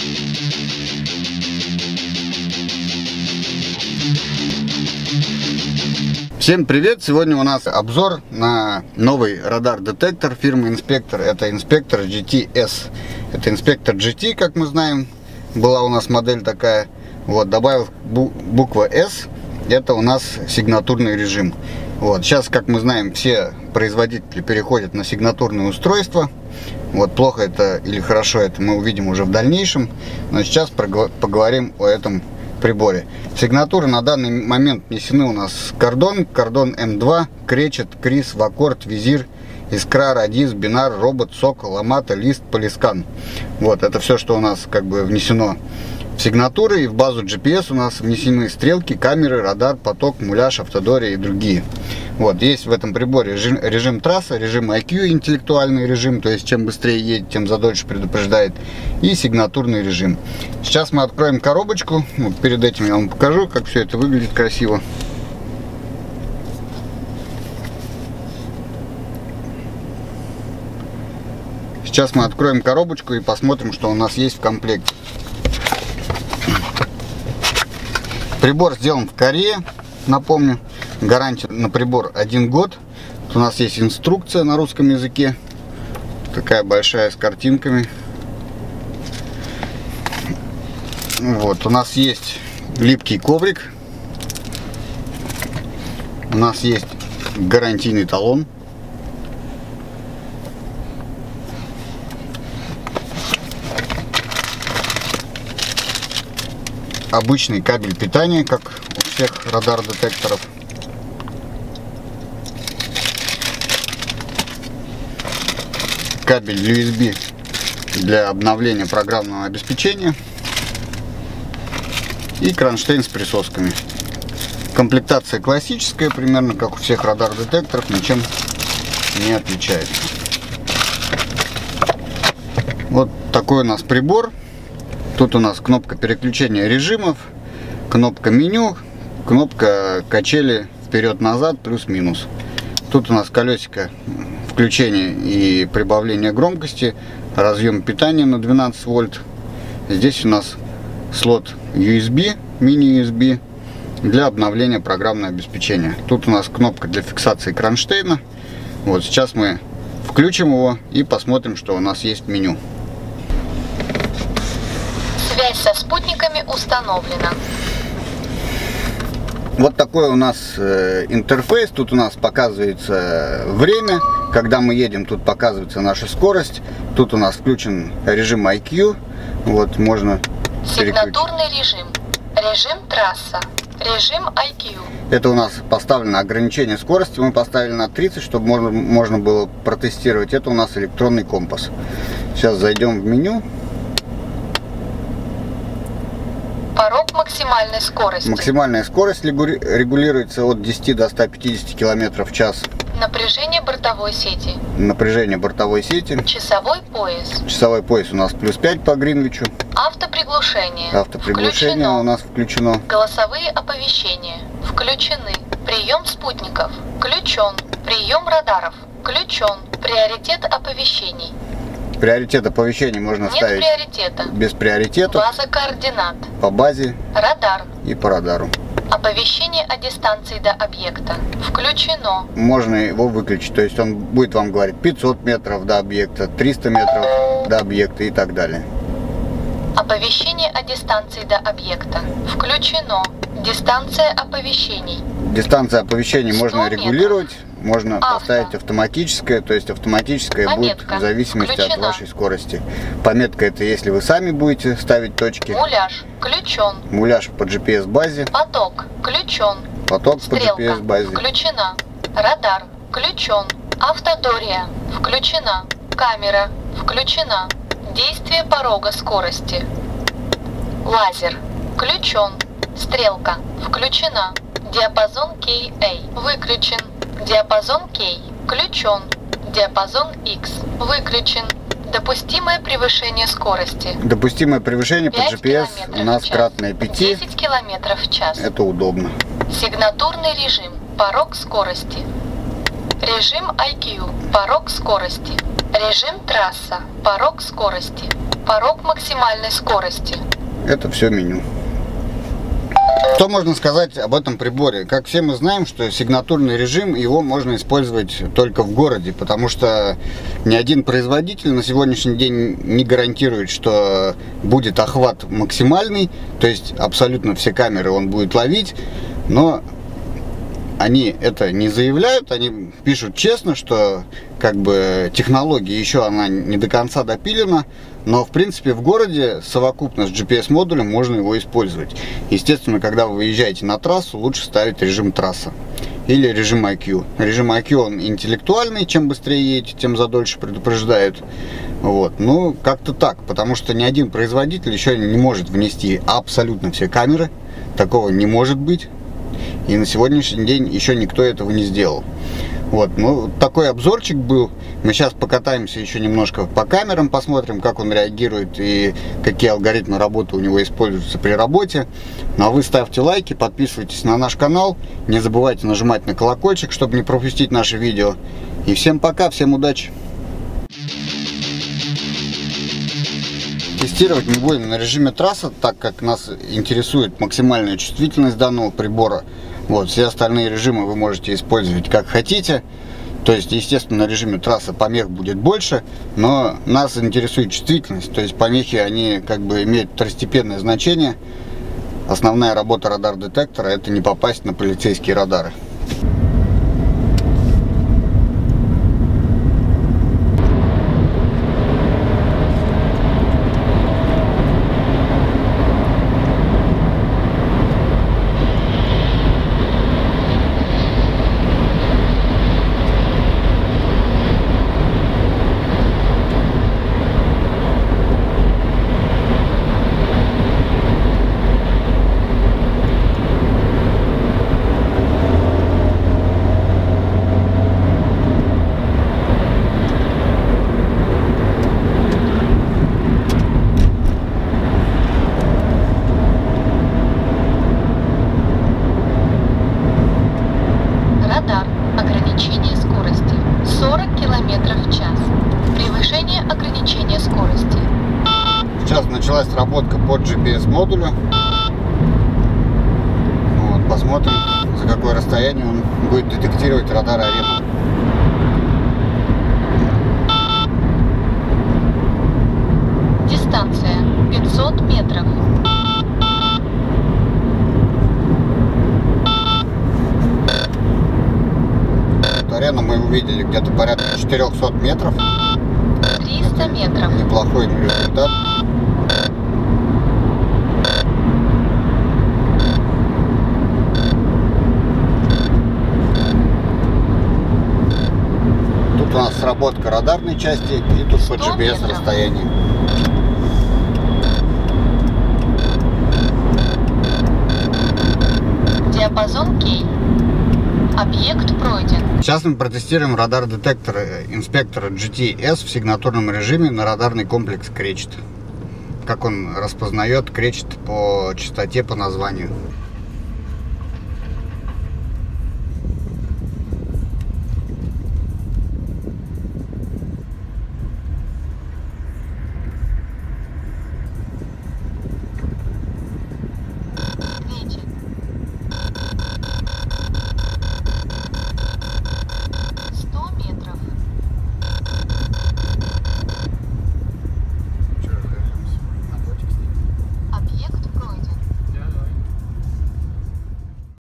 Всем привет! Сегодня у нас обзор на новый радар-детектор фирмы Инспектор. Это Инспектор GT-S. Это Инспектор GT, как мы знаем. Была у нас модель такая. Вот, добавил буква S. Это у нас сигнатурный режим. Вот, сейчас, как мы знаем, все производители переходят на сигнатурные устройства. Вот, плохо это или хорошо, это мы увидим уже в дальнейшем. Но сейчас поговорим о этом приборе. Сигнатуры на данный момент внесены у нас кордон М2, кречет, крис, ваккорд, визир, искра, радис, бинар, робот, сокол, амата, лист, полискан. Вот, это все, что у нас как бы внесено в сигнатуры. И в базу GPS у нас внесены стрелки, камеры, радар, поток, муляж, автодория и другие. Вот, есть в этом приборе режим трасса, режим IQ, интеллектуальный режим, то есть чем быстрее едет, тем задольше предупреждает, и сигнатурный режим. Сейчас мы откроем коробочку. Вот, перед этим я вам покажу, как все это выглядит красиво. Сейчас мы откроем коробочку и посмотрим, что у нас есть в комплекте. Прибор сделан в Корее, напомню. Гарантия на прибор 1 год. Тут у нас есть инструкция на русском языке. Такая большая, с картинками. Вот, у нас есть липкий коврик. У нас есть гарантийный талон. Обычный кабель питания, как у всех радар-детекторов. Кабель USB для обновления программного обеспечения. И кронштейн с присосками. Комплектация классическая, примерно как у всех радар-детекторов, ничем не отличается. Вот такой у нас прибор. Тут у нас кнопка переключения режимов, кнопка меню, кнопка качели вперед-назад, плюс-минус. Тут у нас колесико включения и прибавления громкости, разъем питания на 12 вольт. Здесь у нас слот USB, мини-USB для обновления программного обеспечения. Тут у нас кнопка для фиксации кронштейна. Вот сейчас мы включим его и посмотрим, что у нас есть в меню. Связь со спутниками установлена. Вот такой у нас интерфейс. Тут у нас показывается время. Когда мы едем, тут показывается наша скорость. Тут у нас включен режим IQ. Вот, можно сигнатурный режим. Режим трасса. Режим IQ. Это у нас поставлено ограничение скорости. Мы поставили на 30, чтобы можно было протестировать. Это у нас электронный компас. Сейчас зайдем в меню. Порог максимальной скорости. Максимальная скорость регулируется от 10 до 150 км в час. Напряжение бортовой сети. Напряжение бортовой сети. Часовой пояс. Часовой пояс у нас плюс 5 по Гринвичу. Автоприглушение. Автоприглушение включено. У нас включено. Голосовые оповещения включены. Прием спутников включен. Прием радаров включен. Приоритет оповещений. Приоритет оповещений можно ставить приоритета. Без приоритета. База координат. По базе. Радар. И по радару. Оповещение о дистанции до объекта включено. Можно его выключить, то есть он будет вам говорить 500 метров до объекта, 300 метров до объекта и так далее. Оповещение о дистанции до объекта включено. Дистанция оповещений. Дистанция оповещений можно регулировать, можно поставить автоматическое, то есть автоматическое будет в зависимости от вашей скорости. Пометка — это если вы сами будете ставить точки. Муляж включен. Муляж по GPS базе. Поток включен. Поток Стрелка по GPS базе. Включена. Радар включен. Автодория включена. Камера включена. Действие порога скорости. Лазер включен. Стрелка включена. Диапазон KA выключен. Диапазон K включен. Диапазон X выключен. Допустимое превышение скорости. Допустимое превышение по GPS у нас кратное 5. 10 км в час. Это удобно. Сигнатурный режим. Порог скорости. Режим IQ. Порог скорости. Режим трасса. Порог скорости. Порог максимальной скорости. Это все меню. Что можно сказать об этом приборе? Как все мы знаем, что сигнатурный режим, его можно использовать только в городе, потому что ни один производитель на сегодняшний день не гарантирует, что будет охват максимальный, то есть абсолютно все камеры он будет ловить, но они это не заявляют, они пишут честно, что как бы технология еще она не до конца допилена, но в принципе в городе совокупно с GPS-модулем можно его использовать. Естественно, когда вы выезжаете на трассу, лучше ставить режим трасса или режим IQ. Режим IQ он интеллектуальный, чем быстрее едете, тем задольше предупреждают. Вот. Ну, как-то так, потому что ни один производитель еще не может внести абсолютно все камеры, такого не может быть. И на сегодняшний день еще никто этого не сделал. Вот, ну, такой обзорчик был. Мы сейчас покатаемся еще немножко по камерам, посмотрим, как он реагирует и какие алгоритмы работы у него используются при работе. Ну, а вы ставьте лайки, подписывайтесь на наш канал. Не забывайте нажимать на колокольчик, чтобы не пропустить наши видео. И всем пока, всем удачи! Тестировать мы будем на режиме трасса, так как нас интересует максимальная чувствительность данного прибора. Вот, все остальные режимы вы можете использовать как хотите. То есть, естественно, на режиме трасса помех будет больше, но нас интересует чувствительность. То есть помехи, они как бы имеют второстепенное значение. Основная работа радар-детектора — это не попасть на полицейские радары. Радар. Ограничение скорости. 40 км в час. Превышение ограничения скорости. Сейчас началась сработка по GPS-модулю. Вот, посмотрим, за какое расстояние он будет детектировать радар-арену. Дистанция 500 метров. Арену мы увидели где-то порядка 400 метров. 300 метров. Неплохой результат. Тут у нас сработка радарной части и тут по GPS расстояние. Диапазон Кей. Объект пройден. Сейчас мы протестируем радар-детектор инспектора GT-S в сигнатурном режиме на радарный комплекс Кречет. Как он распознает Кречет по частоте, по названию.